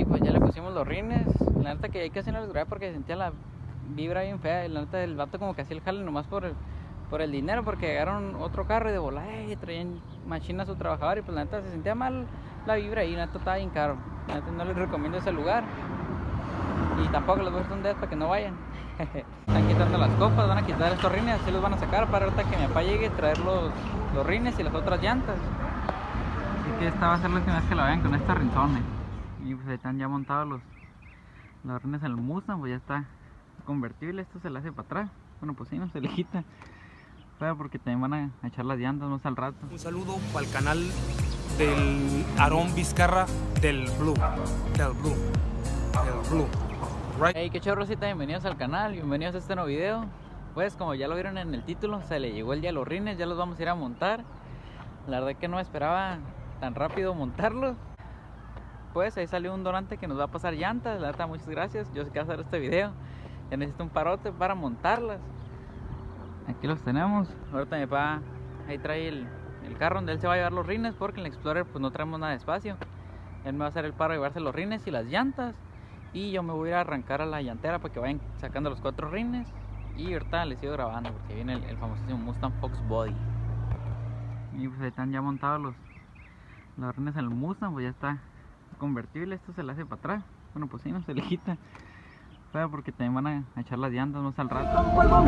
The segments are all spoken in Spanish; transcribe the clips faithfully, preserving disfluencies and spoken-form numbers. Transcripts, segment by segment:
Y pues ya le pusimos los rines. La neta que ahí casi no les grabé porque sentía la vibra bien fea. Y la neta el vato como que hacía el jale nomás por el, por el dinero, porque llegaron otro carro y de volada y traían machina a su trabajador. Y pues la neta se sentía mal la vibra ahí. La neta estaba bien caro. La neta no les recomiendo ese lugar. Y tampoco les voy a hacer un dedo para que no vayan. Están quitando las copas, van a quitar estos rines, así los van a sacar para ahorita que mi papá llegue a traer los, los rines y las otras llantas. Así que esta va a ser la última vez que la vean con estas rinzones. Y pues ahí están ya montados los, los rines en el Mustang, pues ya está convertible, esto se le hace para atrás. Bueno, pues sí, no se le quita. Pero porque también van a echar las llantas más al rato. Un saludo para el canal del Aarón Vizcarra del Blue, del Blue, del Blue. Right. Hey, qué chorrosita, bienvenidos al canal, bienvenidos a este nuevo video. Pues como ya lo vieron en el título, se le llegó el día a los rines, ya los vamos a ir a montar. La verdad que no esperaba tan rápido montarlos. Pues ahí salió un donante que nos va a pasar llantas, la verdad muchas gracias. Yo sé que va a hacer este video, ya necesito un parote para montarlas. Aquí los tenemos, ahorita mi papá ahí trae el, el carro donde él se va a llevar los rines, porque en el Explorer pues no traemos nada de espacio. Él me va a hacer el paro de llevarse los rines y las llantas. Y yo me voy a ir a arrancar a la llantera para que vayan sacando los cuatro rines. Y ahorita les sigo grabando porque viene el, el famosísimo Mustang Fox Body. Y pues ahí están ya montados los, los rines en el Mustang, pues ya está convertible, esto se le hace para atrás. Bueno, pues sí, no se le quita. Pero porque también van a, a echar las llantas más al rato. Bueno,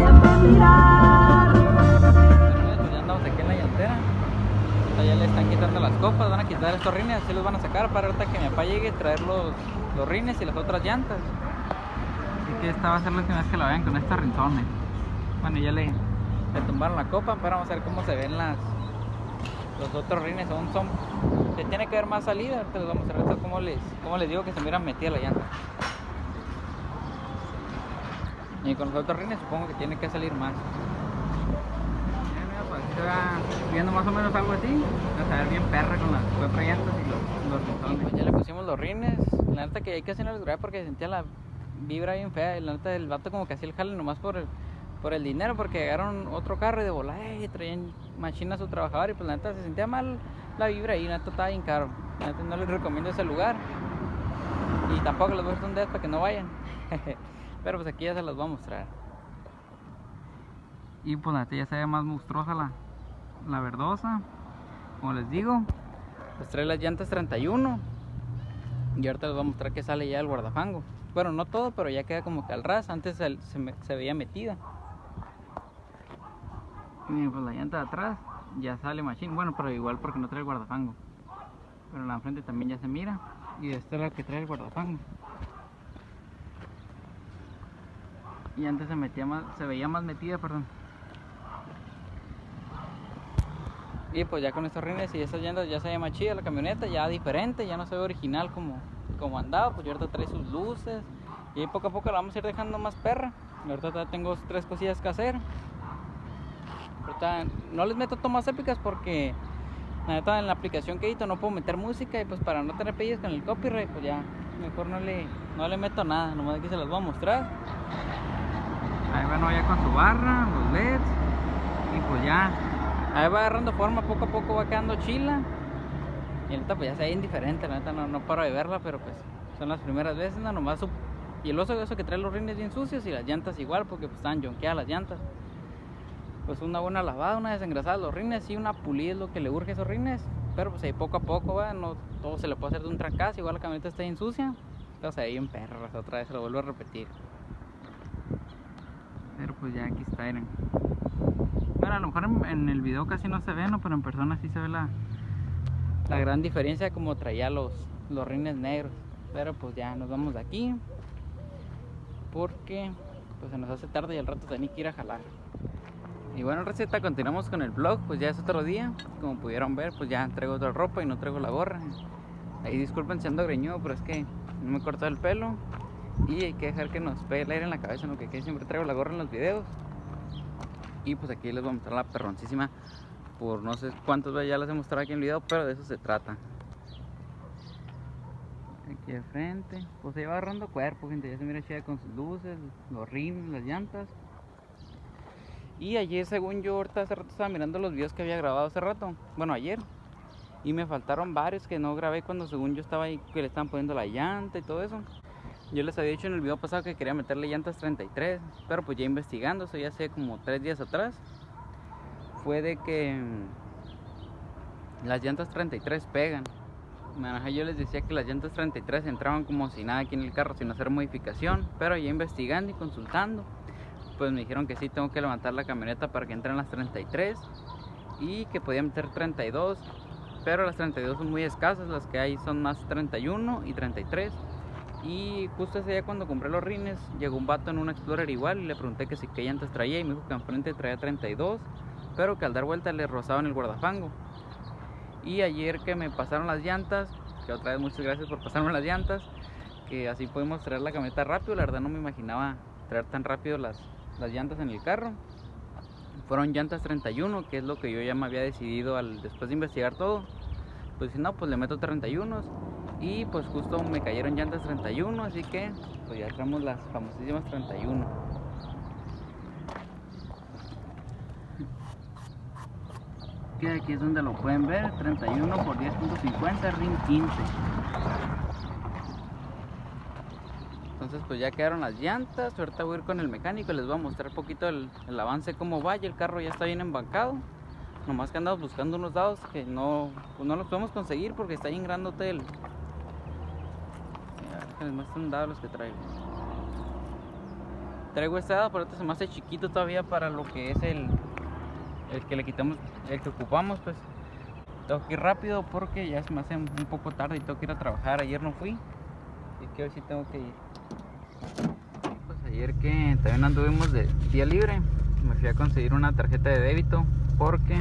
pues ya andamos aquí en la llantera. Ya le están quitando las copas, van a quitar estos rines, así los van a sacar para ahorita que mi papá llegue a traer los, los rines y las otras llantas. Así que esta va a ser la última vez que la vean con estas rinzones. Bueno, ya le, le tumbaron la copa, pero vamos a ver cómo se ven las los otros rines. Son, son, se tiene que ver más salida, ahorita les vamos a mostrar cómo les, cómo les digo que se me hubieran metido la llanta. Y con los otros rines supongo que tiene que salir más. Se va viendo más o menos algo así. Vas a ver bien perra con las cuatro llantas y los, los rinzones. Pues ya le pusimos los rines. La neta que ahí casi no les grabé porque sentía la vibra bien fea. La neta el vato como que hacía el jale nomás por el, por el dinero, porque llegaron otro carro y de volada y traían machina a su trabajador. Y pues la neta se sentía mal la vibra ahí. La neta estaba bien caro. La neta no les recomiendo ese lugar. Y tampoco les voy a hacer un dedo para que no vayan. Pero pues aquí ya se los voy a mostrar. Y pues la neta ya se ve más monstruosa la, la verdosa. Como les digo, pues trae las llantas treinta y uno. Y ahorita les voy a mostrar que sale ya el guardafango. Bueno, no todo, pero ya queda como que al ras. Antes se, se, me, se veía metida. Y miren, pues la llanta de atrás ya sale machine. Bueno, pero igual porque no trae el guardafango. Pero la enfrente también ya se mira. Y esta es la que trae el guardafango. Y antes se metía más, se veía más metida, perdón. Y pues ya con estos rines y estas llantas ya se ve más chida la camioneta, ya diferente, ya no se ve original como, como andaba. Pues yo ahorita trae sus luces y poco a poco la vamos a ir dejando más perra. Ahorita tengo tres cosillas que hacer. Ahorita no les meto tomas épicas porque la neta en la aplicación que edito no puedo meter música, y pues para no tener pedidos con el copyright pues ya mejor no le, no le meto nada, nomás aquí se las voy a mostrar. Ahí van ya con su barra, los L E Ds, y pues ya ahí va agarrando forma, poco a poco va quedando chila. Y ahorita pues ya se ve indiferente, la neta no, no paro de verla, pero pues son las primeras veces, no, nomás su... Y el oso eso que trae los rines bien sucios y las llantas igual, porque pues están yonqueadas las llantas. Pues una buena lavada, una desengrasada los rines y una pulida es lo que le urge a esos rines. Pero pues ahí poco a poco, va, no todo se le puede hacer de un trancazo, igual la camioneta está bien sucia. Entonces ahí en perras, otra vez se lo vuelvo a repetir. Pero pues ya aquí está, miren. Bueno, a lo mejor en, en el video casi no se ve, ¿no? Pero en persona sí se ve la, la gran diferencia como traía los, los rines negros. Pero pues ya nos vamos de aquí, porque pues se nos hace tarde y al rato tenía que ir a jalar. Y bueno, receta, continuamos con el vlog. Pues ya es otro día, como pudieron ver, pues ya traigo otra ropa y no traigo la gorra. Ahí disculpen si ando greñudo, pero es que no me he cortado el pelo y hay que dejar que nos pegue el aire en la cabeza, ¿no? Que, que siempre traigo la gorra en los videos. Y pues aquí les voy a mostrar la perroncísima, por no sé cuántas veces ya las he mostrado aquí en el video, pero de eso se trata. Aquí de frente, pues se va agarrando cuerpo, gente, ya se mira chida con sus luces, los rines, las llantas. Y ayer, según yo, ahorita hace rato estaba mirando los videos que había grabado hace rato, bueno ayer, Y me faltaron varios que no grabé cuando según yo estaba ahí, que le estaban poniendo la llanta y todo eso. Yo les había dicho en el video pasado que quería meterle llantas treinta y tres, pero pues ya investigando, eso ya hace como tres días atrás, fue de que las llantas treinta y tres pegan. Yo les decía que las llantas treinta y tres entraban como si nada aquí en el carro, sin hacer modificación, pero ya investigando y consultando, pues me dijeron que sí, tengo que levantar la camioneta para que entren las treinta y tres y que podía meter treinta y dos, pero las treinta y dos son muy escasas, las que hay son más treinta y uno y treinta y tres. Y justo ese día cuando compré los rines, llegó un vato en un Explorer igual y le pregunté que si qué llantas traía y me dijo que enfrente traía treinta y dos, pero que al dar vuelta le rozaban el guardafango. Y ayer que me pasaron las llantas, que otra vez muchas gracias por pasarme las llantas, que así pudimos traer la camioneta rápido. La verdad no me imaginaba traer tan rápido las, las llantas en el carro. Fueron llantas treinta y uno, que es lo que yo ya me había decidido al, después de investigar todo. Pues si no, pues le meto treinta y uno. Y pues justo me cayeron llantas treinta y uno, así que pues ya traemos las famosísimas treinta y uno. Que aquí es donde lo pueden ver, treinta y uno por diez punto cincuenta, rin quince. Entonces pues ya quedaron las llantas. Ahorita voy a ir con el mecánico y les voy a mostrar un poquito el, el avance, cómo vaya. El carro ya está bien embancado. Nomás que andamos buscando unos dados que no, pues no los podemos conseguir porque está bien grandote el... Les muestro un dado los que traigo. Traigo este dado, pero este se me hace chiquito todavía para lo que es el, el que le quitamos, el que ocupamos. Pues tengo que ir rápido porque ya se me hace un poco tarde y tengo que ir a trabajar. Ayer no fui, así que hoy sí tengo que ir. Pues ayer que también anduvimos de día libre, me fui a conseguir una tarjeta de débito porque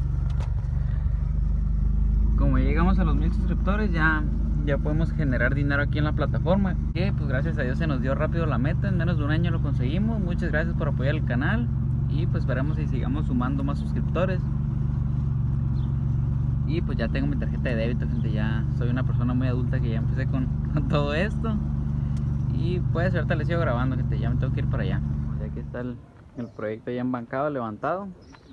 como llegamos a los mil suscriptores ya ya podemos generar dinero aquí en la plataforma, que pues gracias a Dios se nos dio rápido la meta, en menos de un año lo conseguimos. Muchas gracias por apoyar el canal y pues esperemos y sigamos sumando más suscriptores. Y pues ya tengo mi tarjeta de débito, gente, ya soy una persona muy adulta que ya empecé con, con todo esto. Y pues ahorita les sigo grabando, gente, ya me tengo que ir para allá. Ya aquí está el, el proyecto ya embancado, levantado.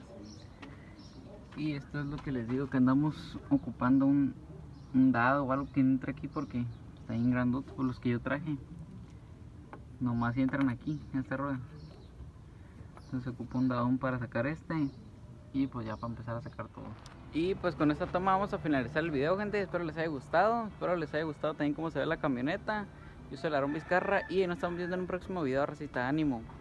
Y esto es lo que les digo, que andamos ocupando un un dado o algo que entre aquí porque está bien grandote por los que yo traje. Nomás si entran aquí en esta rueda. Entonces ocupa un dadón para sacar este y pues ya para empezar a sacar todo. Y pues con esta toma vamos a finalizar el video, gente. Espero les haya gustado, espero les haya gustado también cómo se ve la camioneta. Yo soy el Aarón Vizcarra y nos estamos viendo en un próximo video. Racita, ánimo.